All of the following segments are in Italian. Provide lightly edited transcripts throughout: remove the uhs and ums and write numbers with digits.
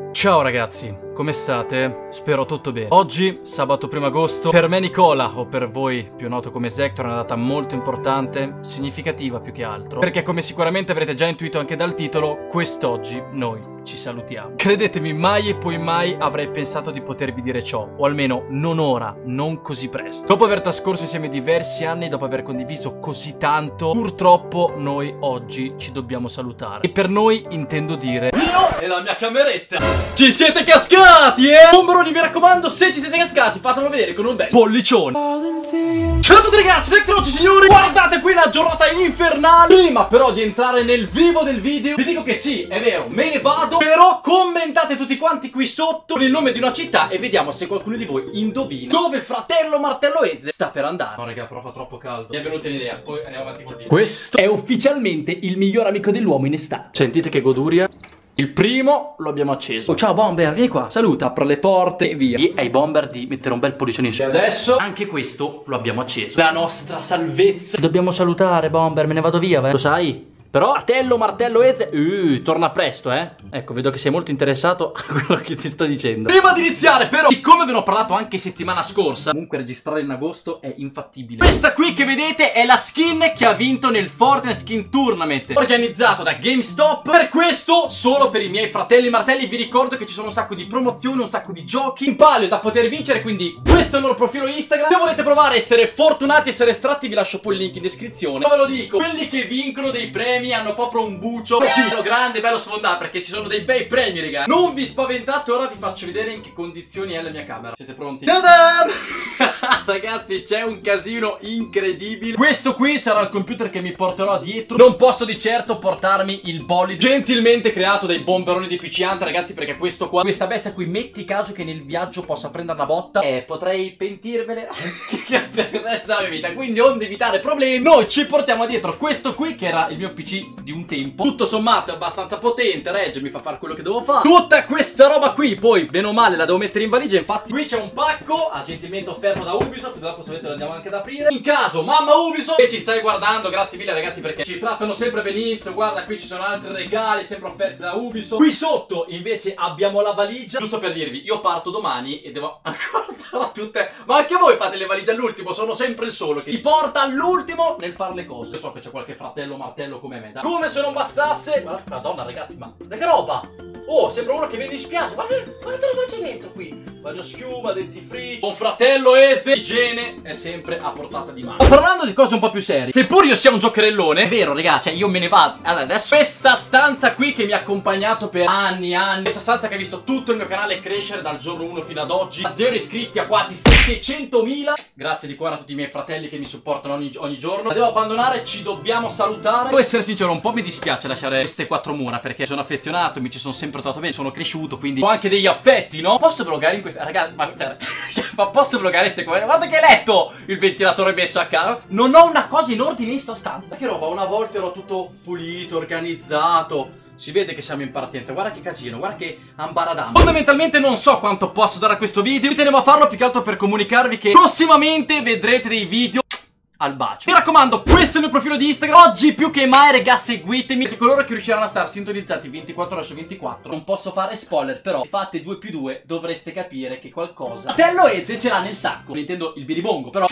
Ciao ragazzi, come state? Spero tutto bene. Oggi, sabato 1 agosto, per me Nicola, o per voi più noto come Sector, è una data molto importante, significativa più che altro. Perché come sicuramente avrete già intuito anche dal titolo, quest'oggi noi ci salutiamo. Credetemi, mai e poi mai avrei pensato di potervi dire ciò, o almeno non ora, non così presto. Dopo aver trascorso insieme diversi anni, dopo aver condiviso così tanto, purtroppo noi oggi ci dobbiamo salutare. E per noi intendo dire io e la mia cameretta. Ci siete cascati, Bomberoni, mi raccomando, se ci siete cascati fatemelo vedere con un bel pollicione. Ciao a tutti ragazzi, Electroci signori. Guardate qui una giornata infernale. Prima però di entrare nel vivo del video, vi dico che sì, è vero, me ne vado, però commentate tutti quanti qui sotto con il nome di una città e vediamo se qualcuno di voi indovina dove fratello Martello Ezze sta per andare. No raga, però fa troppo caldo. Mi è venuta un'idea, poi andiamo avanti col video. Questo è ufficialmente il miglior amico dell'uomo in estate. Sentite che goduria. Il primo lo abbiamo acceso. Oh, ciao Bomber, vieni qua, saluta, apre le porte e via. E ai Bomber di mettere un bel pollicione in su. E adesso anche questo lo abbiamo acceso. La nostra salvezza. Dobbiamo salutare Bomber, me ne vado via, lo sai? Però fratello Martello Ezze torna presto, Ecco, vedo che sei molto interessato a quello che ti sto dicendo. Prima di iniziare però, siccome ve ne ho parlato anche settimana scorsa, comunque registrare in agosto è infattibile. Questa qui che vedete è la skin che ha vinto nel Fortnite Skin Tournament, organizzato da GameStop. Per questo, solo per i miei fratelli Martelli, vi ricordo che ci sono un sacco di promozioni, un sacco di giochi in palio da poter vincere, quindi questo è il loro profilo Instagram. Se volete provare a essere fortunati, essere estratti, vi lascio poi il link in descrizione. Ma ve lo dico, quelli che vincono dei premi hanno proprio un bucio così bello grande, bello sfondato, perché ci sono dei bei premi, raga. Non vi spaventate, ora vi faccio vedere in che condizioni è la mia camera. Siete pronti? Ragazzi, c'è un casino incredibile. Questo qui sarà il computer che mi porterò dietro. Non posso di certo portarmi il bolide gentilmente creato dai bomberoni di PC Hunter, ragazzi, perché questo qua, questa bestia qui, metti caso che nel viaggio possa prendere una botta, potrei pentirmene per il resto della mia vita. Quindi onde evitare problemi, noi ci portiamo dietro questo qui, che era il mio PC di un tempo. Tutto sommato è abbastanza potente, regge, mi fa fare quello che devo fare. Tutta questa roba qui poi bene o male la devo mettere in valigia. Infatti qui c'è un pacco gentilmente offerto da Ubisoft, dopo se volete lo andiamo anche ad aprire. In caso mamma Ubisoft che ci stai guardando, grazie mille ragazzi, perché ci trattano sempre benissimo. Guarda, qui ci sono altri regali sempre offerti da Ubisoft. Qui sotto invece abbiamo la valigia. Giusto per dirvi, io parto domani e devo ancora fare tutte. Ma anche voi fate le valigie all'ultimo, sono sempre il solo che ti porta all'ultimo nel fare le cose. Io so che c'è qualche fratello Martello come me, dai. Come se non bastasse. Madonna ragazzi, ma che roba! Oh, sembra uno che viene in spiaggia. Guardate cosa c'è dentro qui. Bagno schiuma, dentifricio. Con fratello Ezze, igiene è sempre a portata di mano. Parlando di cose un po' più serie, seppur io sia un giocherellone, è vero ragazzi, cioè io me ne vado. Allora adesso questa stanza qui che mi ha accompagnato per anni, questa stanza che ha visto tutto il mio canale crescere dal giorno 1 fino ad oggi, da 0 iscritti a quasi 700.000. Grazie di cuore a tutti i miei fratelli che mi supportano ogni giorno. La devo abbandonare, ci dobbiamo salutare. Devo essere sincero, un po' mi dispiace lasciare queste 4 mura, perché sono affezionato, mi ci sono sempre trovato bene, sono cresciuto, quindi ho anche degli affetti, no? Posso vloggare in questa, ragazzi, ma cioè, ma posso vloggare queste cose? Guarda che letto! Il ventilatore messo a casa. Non ho una cosa in ordine in sta stanza. Che roba, una volta ero tutto pulito, organizzato. Si vede che siamo in partenza. Guarda che casino, guarda che ambaradam. Fondamentalmente non so quanto posso dare a questo video. Ci tenevo a farlo più che altro per comunicarvi che prossimamente vedrete dei video al bacio. Mi raccomando, questo è il mio profilo di Instagram. Oggi più che mai, raga, seguitemi, perché coloro che riusciranno a stare sintonizzati 24 ore su 24, non posso fare spoiler, però fate 2 più 2, dovreste capire che qualcosa Martello Ezze ce l'ha nel sacco. Non intendo il biribongo, però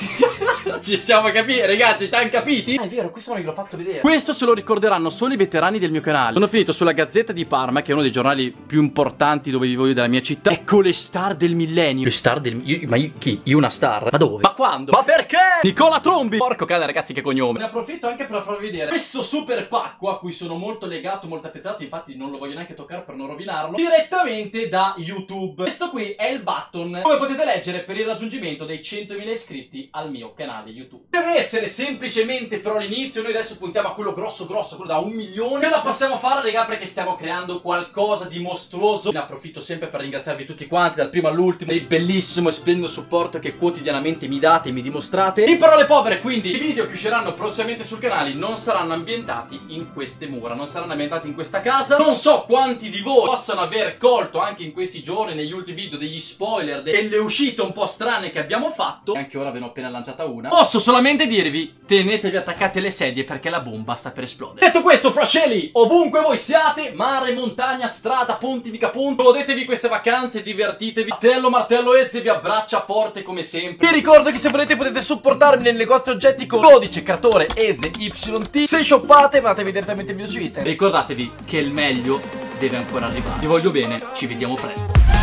ci siamo capiti, ragazzi, ci siamo capiti? È vero, questo non ve l'ho fatto vedere. Questo se lo ricorderanno solo i veterani del mio canale. Sono finito sulla Gazzetta di Parma, che è uno dei giornali più importanti dove vivo io della mia città. Ecco le star del millennio. Le star del... ma io chi? Io una star? Ma dove? Ma quando? Ma perché? Nicola Trombi. Porco cane ragazzi, che cognome. Ne approfitto anche per farvi vedere questo super pacco a cui sono molto legato, molto affezionato. Infatti non lo voglio neanche toccare per non rovinarlo. Direttamente da YouTube. Questo qui è il button, come potete leggere, per il raggiungimento dei 100.000 iscritti al mio canale YouTube. Deve essere semplicemente però l'inizio. Noi adesso puntiamo a quello grosso, quello da 1 milione. Ce la possiamo fare, raga, perché stiamo creando qualcosa di mostruoso. Ne approfitto sempre per ringraziarvi tutti quanti, dal primo all'ultimo, per il bellissimo e splendido supporto che quotidianamente mi date e mi dimostrate. In parole povere, quindi i video che usciranno prossimamente sul canale non saranno ambientati in queste mura, non saranno ambientati in questa casa. Non so quanti di voi possano aver colto anche in questi giorni, negli ultimi video, degli spoiler, delle uscite un po' strane che abbiamo fatto. E anche ora ve ne ho appena lanciata una. Posso solamente dirvi, tenetevi attaccate le sedie perché la bomba sta per esplodere. Detto questo, fratelli, ovunque voi siate, mare, montagna, strada, ponti, mica punto, godetevi queste vacanze, divertitevi. Martello Ezze vi abbraccia forte come sempre. Vi ricordo che se volete potete supportarmi nel negozio oggetti con codice creatore EZEYT. Se shoppate mandatevi direttamente il video su Instagram. Ricordatevi che il meglio deve ancora arrivare. Vi voglio bene, ci vediamo presto.